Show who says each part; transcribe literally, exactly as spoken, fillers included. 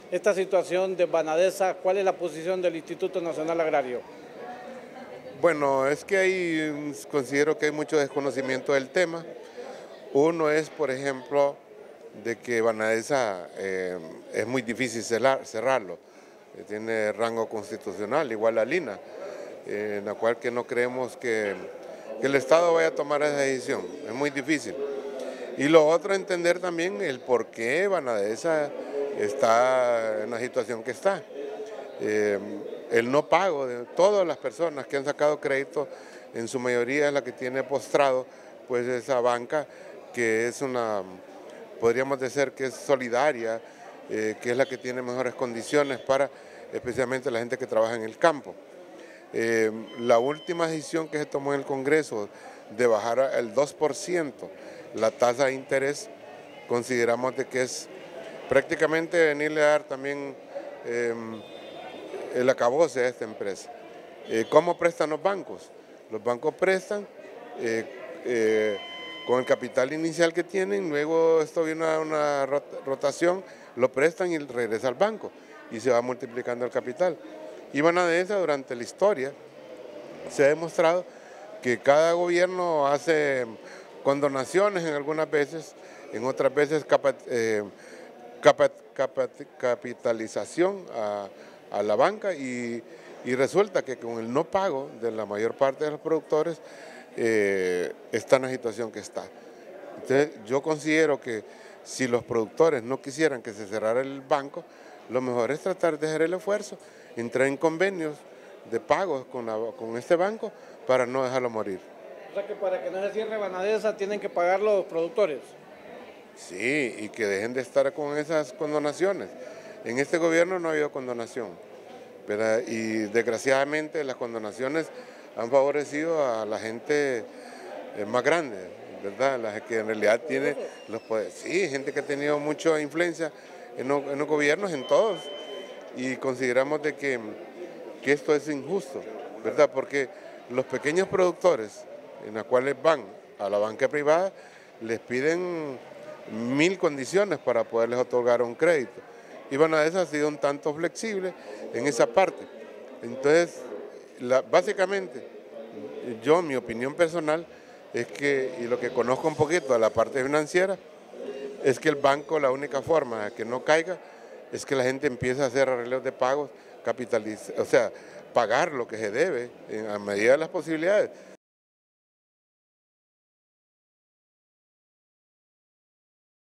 Speaker 1: esta situación de Banadesa, ¿cuál es la posición del Instituto Nacional Agrario?
Speaker 2: Bueno, es que hay, considero que hay mucho desconocimiento del tema. Uno es, por ejemplo, de que Banadesa eh, es muy difícil cerrar, cerrarlo. Eh, tiene rango constitucional, igual a Lina, eh, en la cual que no creemos que, que el Estado vaya a tomar esa decisión. Es muy difícil. Y lo otro, entender también el por qué Banadesa está en la situación que está. Eh, el no pago de todas las personas que han sacado crédito, en su mayoría es la que tiene postrado pues esa banca que es una, podríamos decir que es solidaria, eh, que es la que tiene mejores condiciones para especialmente la gente que trabaja en el campo. Eh, la última decisión que se tomó en el Congreso de bajar al dos por ciento la tasa de interés, consideramos de que es prácticamente venirle a dar también eh, el acabose a esta empresa. Eh, ¿Cómo prestan los bancos? Los bancos prestan eh, eh, con el capital inicial que tienen, luego esto viene a una rotación, lo prestan y regresa al banco y se va multiplicando el capital. Y Banadesa durante la historia se ha demostrado que cada gobierno hace condonaciones en algunas veces, en otras veces capa, eh, capa, capa, capitalización a, a la banca y, y resulta que con el no pago de la mayor parte de los productores eh, está en la situación que está. Entonces yo considero que si los productores no quisieran que se cerrara el banco, lo mejor es tratar de hacer el esfuerzo, entrar en convenios de pagos con, la, con este banco para no dejarlo morir.
Speaker 1: O sea que para que no se cierre Banadesa tienen que pagar los productores.
Speaker 2: Sí, y que dejen de estar con esas condonaciones. En este gobierno no ha habido condonación, ¿verdad? Y desgraciadamente las condonaciones han favorecido a la gente más grande, ¿verdad? La que en realidad tiene los poderes. Sí, gente que ha tenido mucha influencia en los, en los gobiernos, en todos, y consideramos de que, que esto es injusto, ¿verdad? Porque los pequeños productores en los cuales van a la banca privada les piden mil condiciones para poderles otorgar un crédito. Y Banadesa ha sido un tanto flexible en esa parte. Entonces, la, básicamente, yo, mi opinión personal, es que, y lo que conozco un poquito de la parte financiera, es que el banco, la única forma de que no caiga, es que la gente empiece a hacer arreglos de pagos, capitaliz o sea, pagar lo que se debe a medida de las posibilidades.